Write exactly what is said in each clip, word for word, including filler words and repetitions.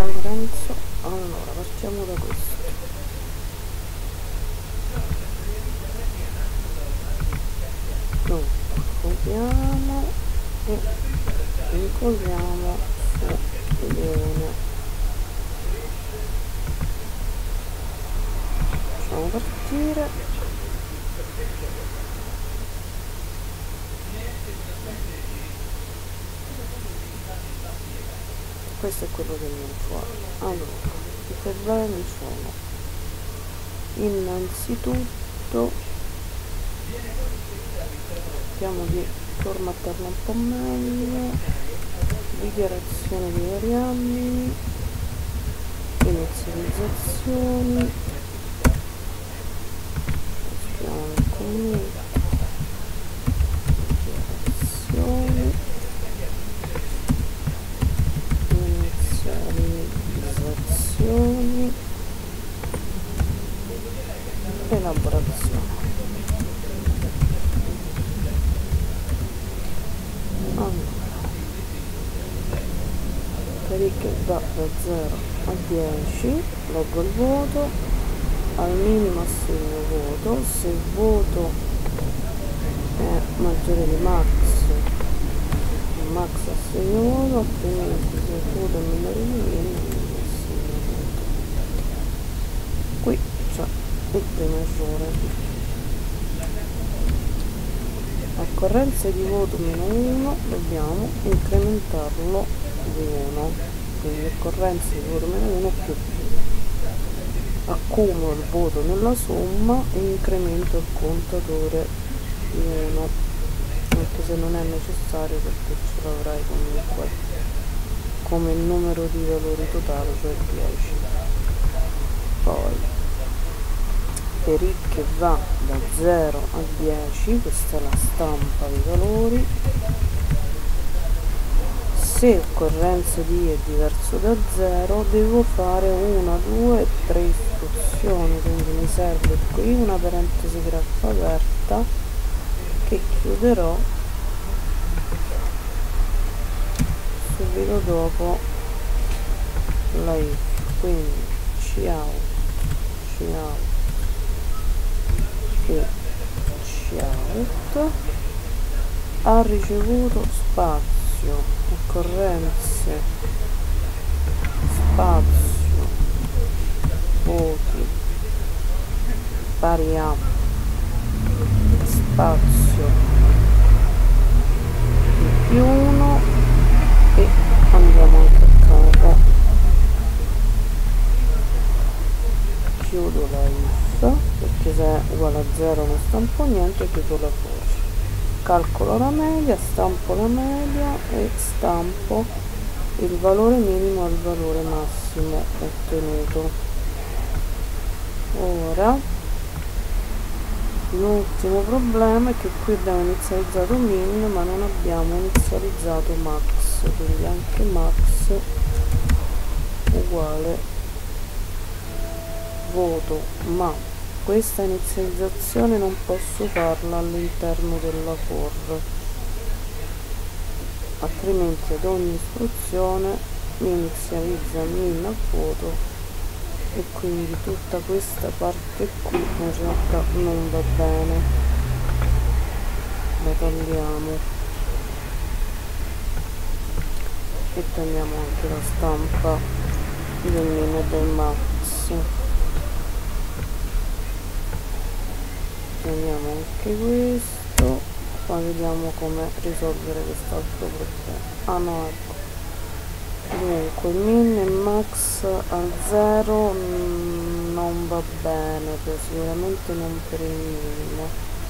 Ciao Lorenzo, allora partiamo da questo. Dunque, copiamo e incolliamo su leone. Facciamo partire. Questo è quello che viene fuori. Allora, i problemi sono innanzitutto cerchiamo di formattarla un po' meglio, dichiarazione di variabili, inizializzazioni, spostiamo il commento, dichiarazioni, inizializzazioni, elaborazione. Allora, per i che va da zero a dieci, leggo il voto, al minimo assegno voto, se il voto è maggiore di max, max assegno voto, altrimenti se il voto è minore di minimo, assegno voto. Qui c'è il primo errore. Occorrenze di voto meno uno, dobbiamo incrementarlo di uno, quindi occorrenze di voto meno uno più accumulo il voto nella somma e incremento il contatore di uno, anche se non è necessario perché ce l'avrai comunque come il numero di valori totale, cioè dieci. Poi per i che va da zero a dieci, questa è la stampa dei valori. Se occorrenza di è diverso da zero, devo fare una, due, tre istruzioni, quindi mi serve qui una parentesi graffa aperta che chiuderò subito dopo la if, quindi cout, cout e cout ha ricevuto spazio, occorrenze, spazio, voti pari a spazio di più uno e andiamo anche a capo, chiudo la if perché se è uguale a zero non stampo niente, chiudo la for, calcolo la media, stampo la media e stampo il valore minimo e il valore massimo ottenuto. Ora l'ultimo problema è che qui abbiamo inizializzato min ma non abbiamo inizializzato max, quindi anche max uguale voto, ma questa inizializzazione non posso farla all'interno della for, altrimenti ad ogni istruzione mi inizializza min a voto e quindi tutta questa parte qui in realtà non va bene, la togliamo e togliamo anche la stampa del min e del max. Togliamo anche questo, poi vediamo come risolvere quest'altro problema. Ah no, ecco, dunque il min e max al zero non va bene, per sicuramente non per il minimo,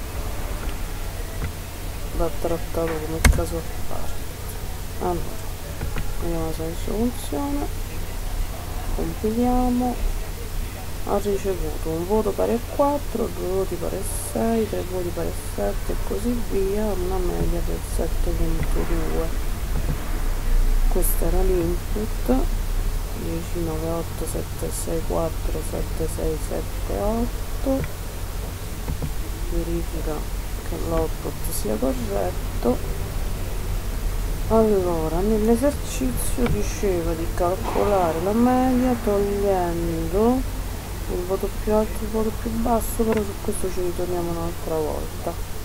va trattato come caso a parte. Allora vediamo se adesso funziona, compiliamo. Ha ricevuto un voto pari a quattro, due voti pari a sei, tre voti pari a sette e così via, una media del sette virgola due. Questo era l'input, dieci, nove, otto, sette, sei, quattro, sette, sei, sette, otto, verifica che l'output sia corretto Allora, nell'esercizio diceva di calcolare la media togliendo il voto più alto e il voto più basso, però su questo ci ritorniamo un'altra volta.